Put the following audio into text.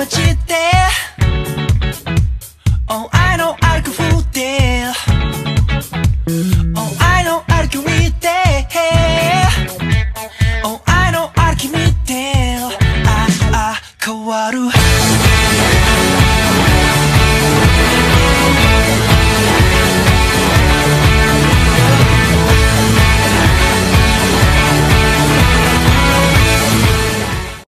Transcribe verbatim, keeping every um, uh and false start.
街って Oh I know 歩くフーデー Oh I know 歩き見て Oh I know 歩き見てああ変わる